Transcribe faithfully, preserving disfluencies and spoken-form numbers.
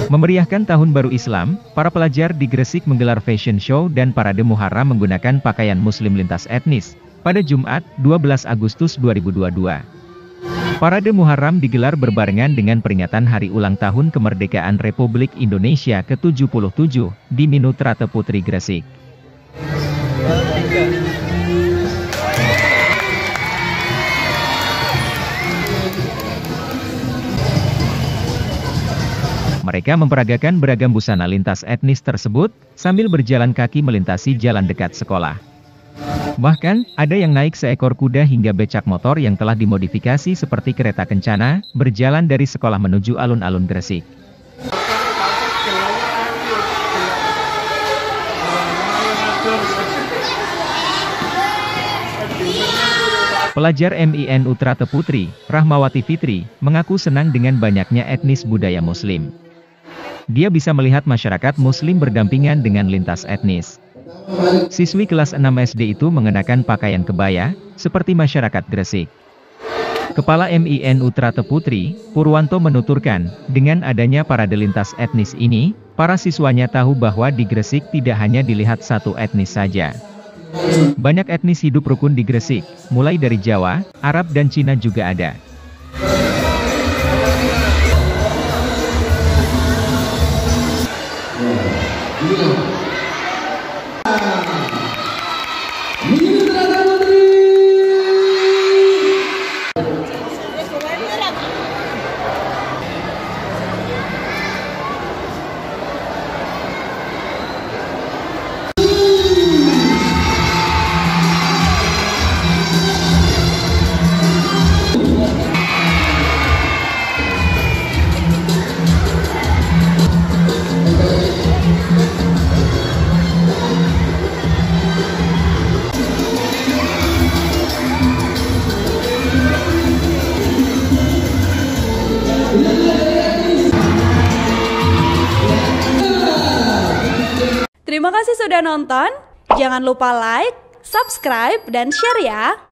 Memeriahkan Tahun Baru Islam, para pelajar di Gresik menggelar fashion show dan parade Muharram menggunakan pakaian muslim lintas etnis, pada Jumat, dua belas Agustus dua ribu dua puluh dua. Parade Muharram digelar berbarengan dengan peringatan Hari Ulang Tahun Kemerdekaan Republik Indonesia ke tujuh puluh tujuh, di Minutrate Putri Gresik. Mereka memperagakan beragam busana lintas etnis tersebut, sambil berjalan kaki melintasi jalan dekat sekolah. Bahkan, ada yang naik seekor kuda hingga becak motor yang telah dimodifikasi seperti kereta kencana, berjalan dari sekolah menuju alun-alun Gresik. Pelajar M I N Utrate Putri, Rahmawati Fitri, mengaku senang dengan banyaknya etnis budaya Muslim. Dia bisa melihat masyarakat Muslim berdampingan dengan lintas etnis. Siswi kelas enam S D itu mengenakan pakaian kebaya, seperti masyarakat Gresik. Kepala M I N Utrate Putri, Purwanto menuturkan, dengan adanya parade lintas etnis ini, para siswanya tahu bahwa di Gresik tidak hanya dilihat satu etnis saja. Banyak etnis hidup rukun di Gresik, mulai dari Jawa, Arab dan Cina juga ada. Terima kasih sudah nonton, jangan lupa like, subscribe, dan share ya!